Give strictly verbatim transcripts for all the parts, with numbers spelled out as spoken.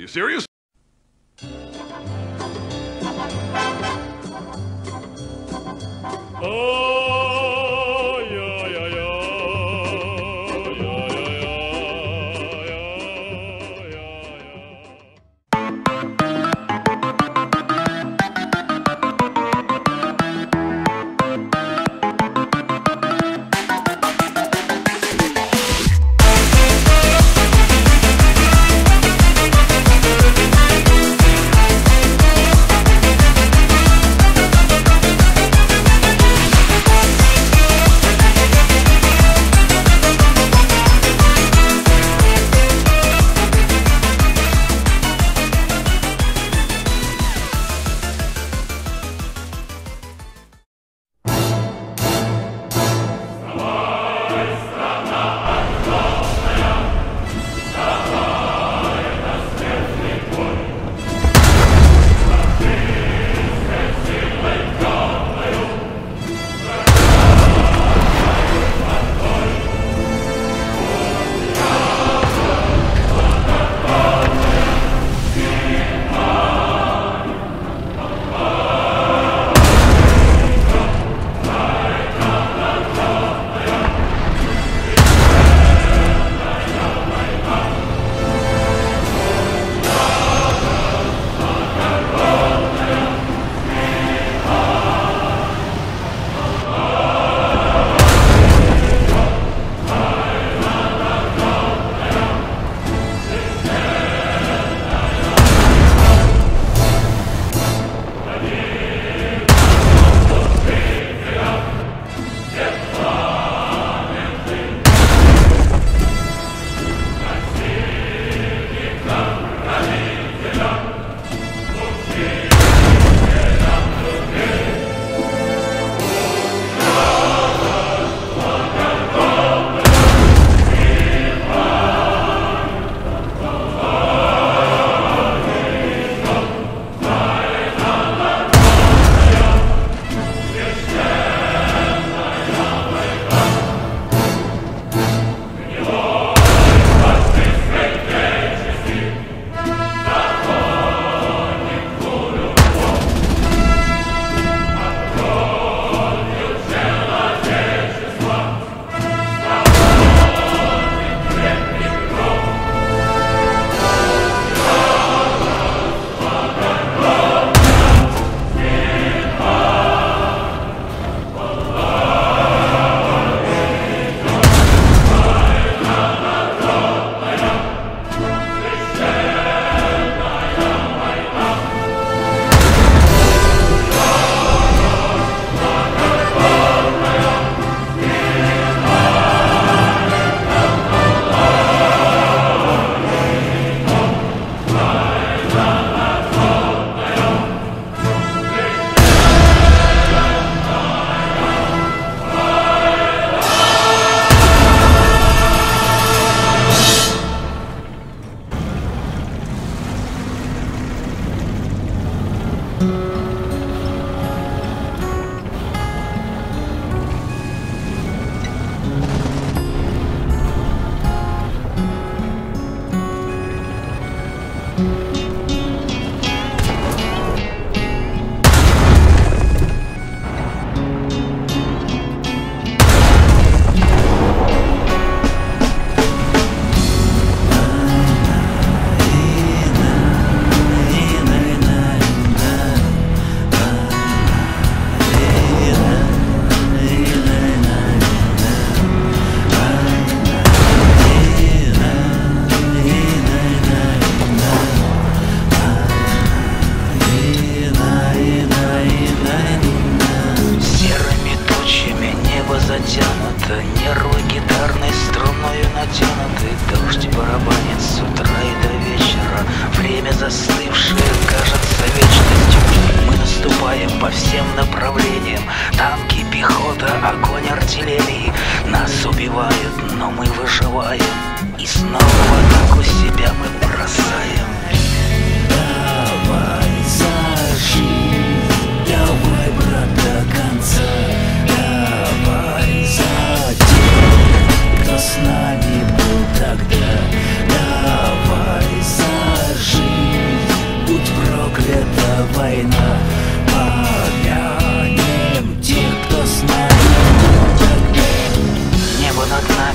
serious? С нами был тогда, давай зажги.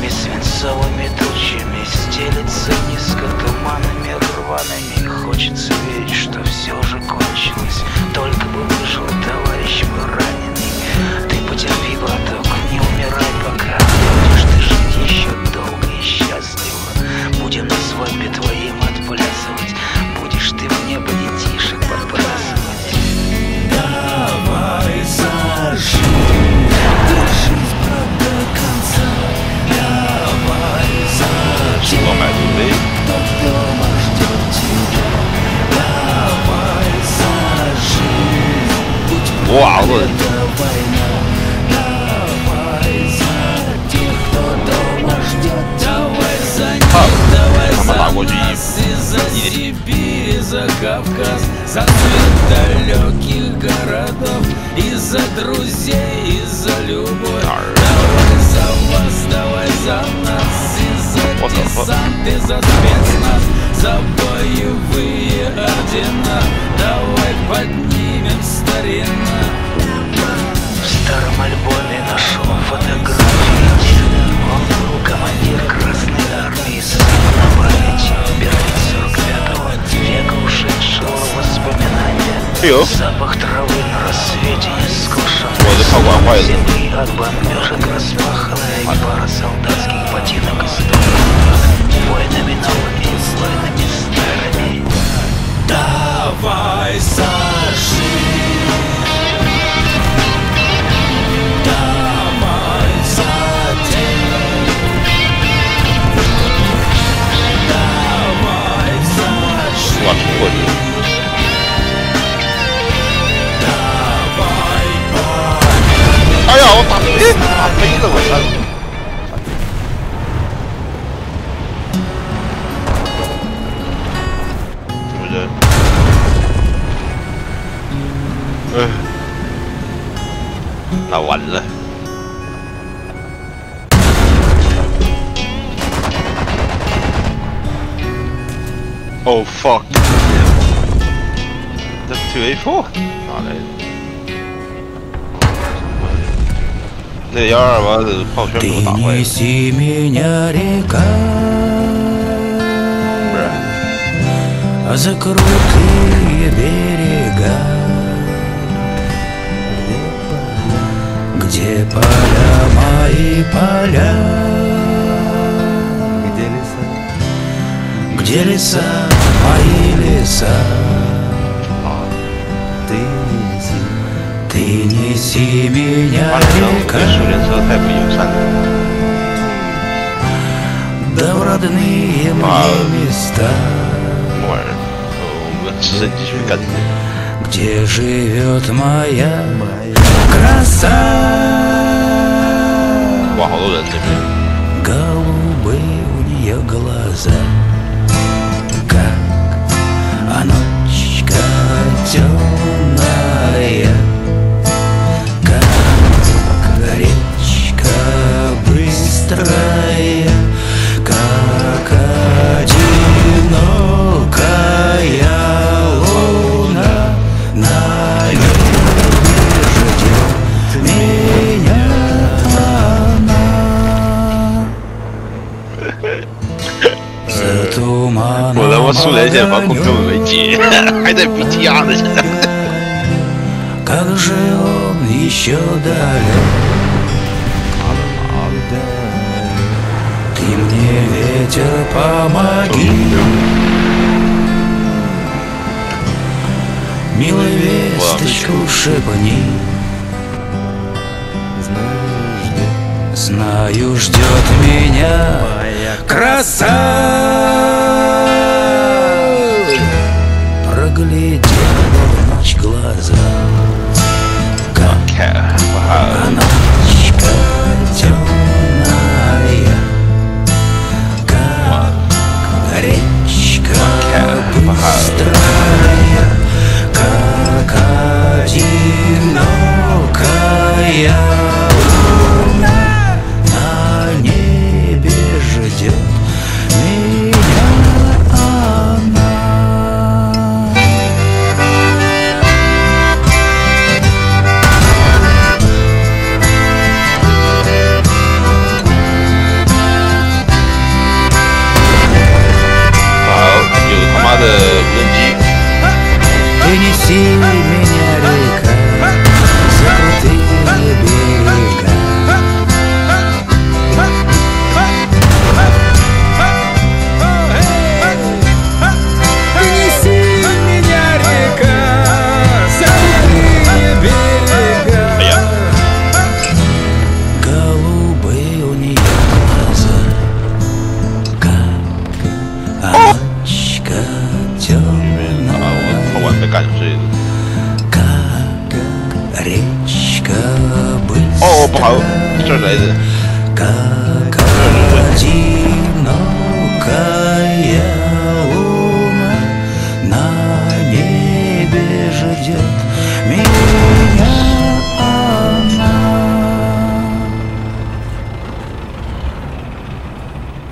нами свинцовыми тучами стелится низко туманами рваными. Хочется верить, что все же кончилось, только бы выжил товарищ мой раненый. Ты потерпи, браток, не умирай пока, будешь ты жить еще долго и счастливо. Будем на свадьбе твоим отплясывать, будешь ты в небо детишек подбрасывать. Давай зажги, держись, брат, до конца. Давай зажги, кто дома ждет тебя. Давай зажги, будь победа война. Давай за тех, кто дома ждет. Давай за них, давай за нас и за Сибирь, и за Кавказ, за цвет далеких городов, и за друзей, и за любовь. Давай за вас, давай за нас, и за десант, и за спецназ, за боевые ордена. Давай поднимем старина. В старом альбоме нашел фотографии. Он был командир Красной Армии, сам на памяти убирает сорок пятого века ушедшего воспоминания. Запах травы на рассвете не скошен, земли от бомбежек распаханная, пара солдатских ботинок истоптана воинами новыми и воинами старыми. Давай зажги, давай затем, давай зажги, давай память. 哎呀，我打飞打飞了，我操！ 嗯，那完了。Oh fuck！ 这 two A four 哪来的？那幺二八的炮圈给我打坏了。 Где поля, мои поля? Где леса? Где леса, мои леса? Ты неси, ты неси меня, река, да в родные мне места. Где живет моя краса? Голубые у нее глаза, как а ночка темная, как речка быстрая, как одинокая луна на небе ждет меня она. За туманом 我他妈数连线防控根本没接，还在 B T R 呢，现在。 Как же он еще далек? Ты мне, ветер, помоги, милая весточку шепни. Знаю, ждет меня краса. Проглядела в ночь глаза, а ночка темная, как речка быстрая, как одинокая луна на небе ждет меня.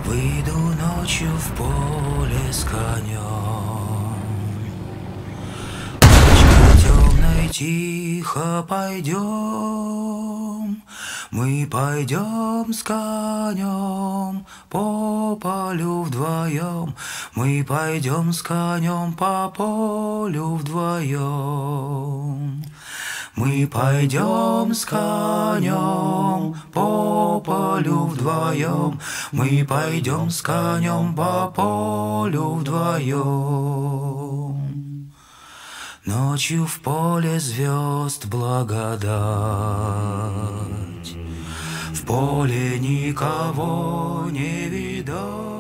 Выйду ночью в поле с конем, ночью темной тихо пойдем. Мы пойдем с конем по полю вдвоем, мы пойдем с конем по полю вдвоем. Мы пойдем с конем по полю вдвоем, мы пойдем с конем по полю вдвоем. Ночью в поле звезд благодать, в поле никого не видать.